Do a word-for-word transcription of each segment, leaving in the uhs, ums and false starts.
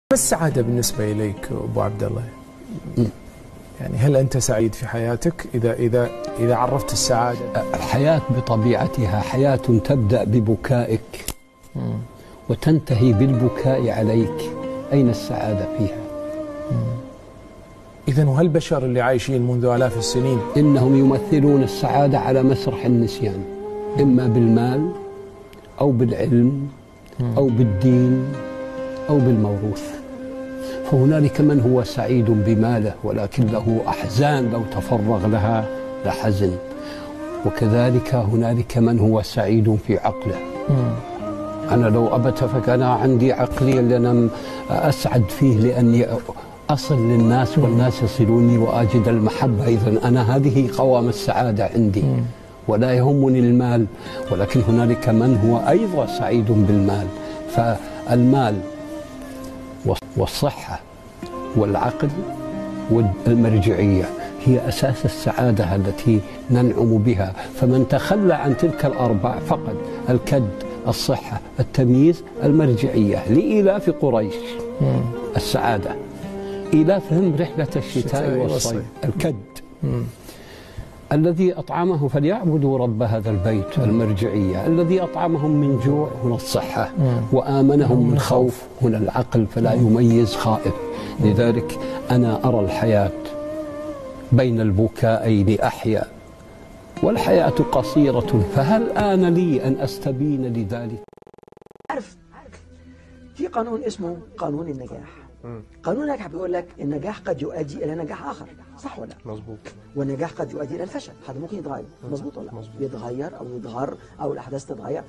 ما السعادة بالنسبة إليك أبو عبد الله؟ يعني هل أنت سعيد في حياتك إذا إذا إذا عرفت السعادة؟ الحياة بطبيعتها حياة تبدأ ببكائك وتنتهي بالبكاء عليك. أين السعادة فيها؟ إذن وهل البشر اللي عايشين منذ آلاف السنين إنهم يمثلون السعادة على مسرح النسيان، إما بالمال أو بالعلم أو بالدين أو بالموروث. فهنالك من هو سعيد بماله ولكن له أحزان لو تفرغ لها لحزن، وكذلك هنالك من هو سعيد في عقله. أنا لو أبت فكان عندي عقلي لأن أسعد فيه لأني أصل للناس والناس يصلوني وأجد المحبة. إذن أنا هذه قوام السعادة عندي، ولا يهمني المال. ولكن هنالك من هو أيضا سعيد بالمال. فالمال والصحة والعقل والمرجعية هي أساس السعادة التي ننعم بها. فمن تخلى عن تلك الأربع فقد الكد، الصحة، التمييز، المرجعية. لإيلاف قريش السعادة، إيلافهم رحلة الشتاء والصيف. الكد الذي أطعمه فليعبدوا رب هذا البيت. المرجعية الذي أطعمهم من جوع هنا الصحة، وآمنهم من خوف هنا العقل، فلا يميز خائف. لذلك أنا أرى الحياة بين البكائين أحيا، والحياة قصيرة، فهل آن لي أن أستبين لذلك؟ عارف في قانون اسمه قانون النجاح. قانون النجاح بيقول لك النجاح قد يؤدي إلى نجاح آخر، صح ولا؟ مظبوط. والنجاح قد يؤدي إلى الفشل، هذا ممكن يتغير، مظبوط ولا؟ مظبوط. يتغير أو يتغر أو الأحداث تتغير،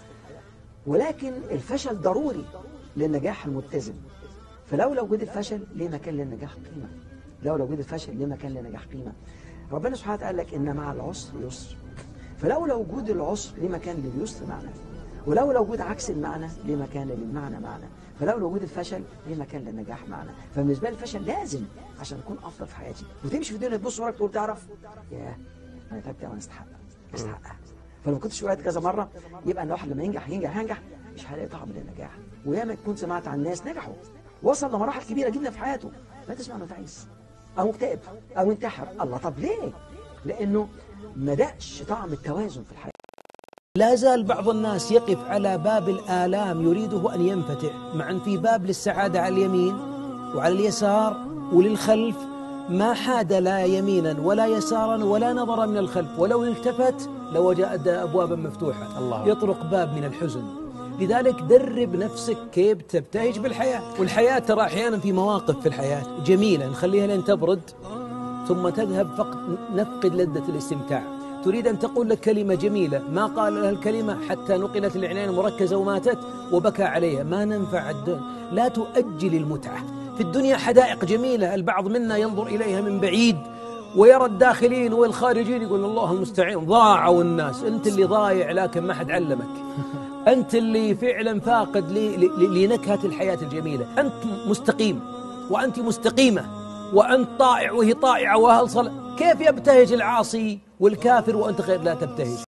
ولكن الفشل ضروري للنجاح المتزن. فلولا وجود الفشل ليه مكان للنجاح قيمة؟ لولا وجود الفشل ليه مكان للنجاح قيمة؟ ربنا سبحانه وتعالى قال لك إن مع العسر يسر. فلولا وجود العسر ليه مكان لليسر معنى، ولولا وجود عكس المعنى ليه مكان للمعنى معنى، فلولا وجود الفشل ليه مكان للنجاح معنى. فبالنسبه لي الفشل لازم عشان اكون افضل في حياتي. وتمشي في الدنيا تبص وراك تقول تعرف ياه انا تعبت وانا استحق استحقها. فلو ما كنتش وقعت كذا مره يبقى الواحد لما ينجح ينجح ينجح مش هيلاقي طعم للنجاح. وياما تكون سمعت عن ناس نجحوا وصل لمراحل كبيره جدا في حياته، لا تسمع انه تعيس او مكتئب او انتحر. الله، طب ليه؟ لانه ما دقش طعم التوازن في الحياه. لا زال بعض الناس يقف على باب الآلام يريده أن ينفتح، مع أن في باب للسعادة على اليمين وعلى اليسار وللخلف، ما حاد لا يمينا ولا يسارا ولا نظر من الخلف، ولو التفت لوجد أبوابا مفتوحة. الله. يطرق باب من الحزن. لذلك درب نفسك كيف تبتهج بالحياة. والحياة ترى أحيانا في مواقف في الحياة جميلة نخليها لين تبرد ثم تذهب، فقط نفقد لذة الاستمتاع. تريد أن تقول لك كلمة جميلة، ما قال لها الكلمة حتى نقلت العناية المركزة وماتت وبكى عليها. ما ننفع الدنيا، لا تؤجل المتعة. في الدنيا حدائق جميلة البعض منا ينظر إليها من بعيد ويرى الداخلين والخارجين يقول الله المستعين. ضاعوا الناس، أنت اللي ضايع لكن ما حد علمك. أنت اللي فعلا فاقد لنكهة الحياة الجميلة. أنت مستقيم وأنت مستقيمة وأنت طائع وهي طائعة وأهل صلاة. كيف يبتهج العاصي والكافر وأنت غير لا تبتهج؟